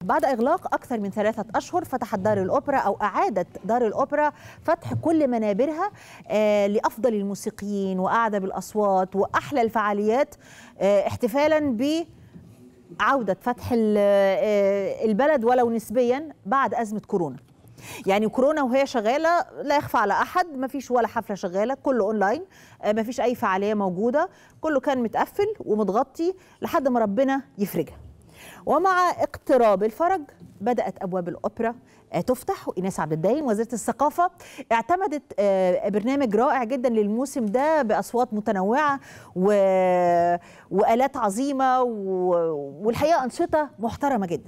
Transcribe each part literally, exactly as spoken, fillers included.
بعد إغلاق أكثر من ثلاثة أشهر فتحت دار الأوبرا أو أعادت دار الأوبرا فتح كل منابرها آه لأفضل الموسيقيين وأعذب الأصوات وأحلى الفعاليات آه احتفالاً بعودة فتح آه البلد ولو نسبياً بعد أزمة كورونا. يعني كورونا وهي شغالة لا يخفى على أحد، ما فيش ولا حفلة شغالة، كله أونلاين، ما فيش أي فعالية موجودة، كله كان متقفل ومتغطي لحد ما ربنا يفرجها. ومع اقتراب الفرج بدأت أبواب الأوبرا تفتح، وإيناس عبد الدايم وزيرة الثقافة اعتمدت برنامج رائع جدا للموسم ده بأصوات متنوعة و... وآلات عظيمة و... والحقيقة أنشطة محترمة جدا.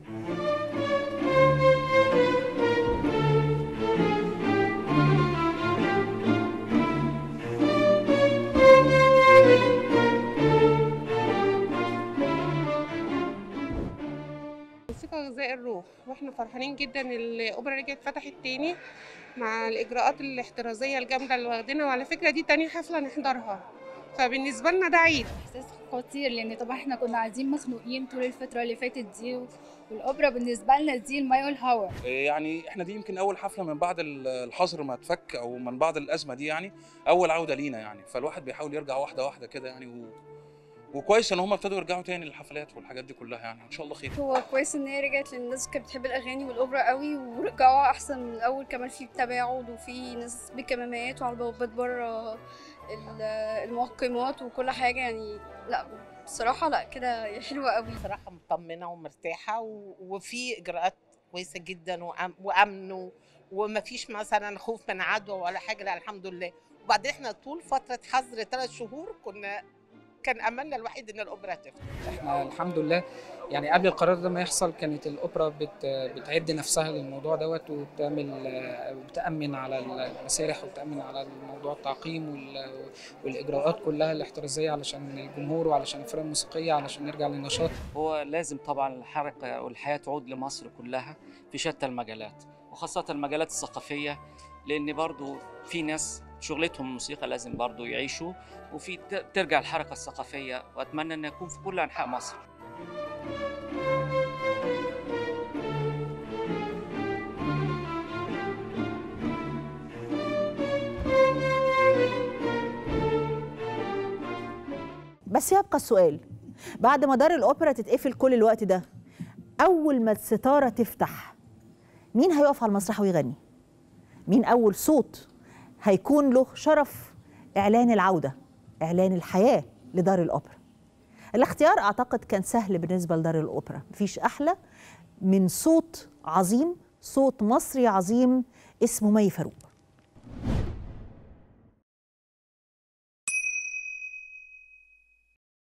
الموسيقى غذاء الروح، واحنا فرحانين جدا ان الاوبرا رجعت فتحت تاني مع الاجراءات الاحترازيه الجامده اللي واخدينها، وعلى فكره دي تاني حفله نحضرها، فبالنسبه لنا ده عيد. احساس خطير لان طبعا احنا كنا قاعدين مخنوقين طول الفتره اللي فاتت دي، والاوبرا بالنسبه لنا دي الماء والهواء. يعني احنا دي يمكن اول حفله من بعد الحظر ما اتفك او من بعد الازمه دي، يعني اول عوده لينا يعني، فالواحد بيحاول يرجع واحده واحده كده يعني و... وكويس ان هم ابتدوا يرجعوا تاني للحفلات والحاجات دي كلها، يعني ان شاء الله خير. هو كويس ان هي رجعت للناس كانت بتحب الاغاني والاوبرا قوي ورجعوها احسن من الاول، كمان في تباعد وفي ناس بكمامات وعلى البوابات بره المعقمات وكل حاجه، يعني لا بصراحه لا كده حلوه قوي. بصراحه مطمنه ومرتاحه وفي اجراءات كويسه جدا وامن وما فيش مثلا خوف من عدوى ولا حاجه، لا الحمد لله. وبعدين احنا طول فتره حظر ثلاث شهور كنا كان املنا الوحيد ان الاوبرا تفتح. احنا الحمد لله يعني قبل القرار ده ما يحصل كانت الاوبرا بت بتعد نفسها للموضوع دوت، وبتعمل وبتامن على المسارح وبتامن على الموضوع التعقيم والاجراءات كلها الاحترازيه علشان الجمهور وعلشان الفرق الموسيقيه علشان نرجع للنشاط. هو لازم طبعا الحركه والحياه تعود لمصر كلها في شتى المجالات، وخاصه المجالات الثقافيه، لان برضو في ناس شغلتهم الموسيقى لازم برضو يعيشوا، وفي ترجع الحركة الثقافية، وأتمنى أن يكون في كل أنحاء مصر. بس يبقى السؤال، بعد ما دار الأوبرا تتقفل كل الوقت ده، أول ما الستارة تفتح مين هيقف على المسرح ويغني؟ مين أول صوت هيكون له شرف إعلان العودة، إعلان الحياة لدار الأوبرا؟ الاختيار أعتقد كان سهل بالنسبة لدار الأوبرا، مفيش أحلى من صوت عظيم، صوت مصري عظيم اسمه مي فاروق.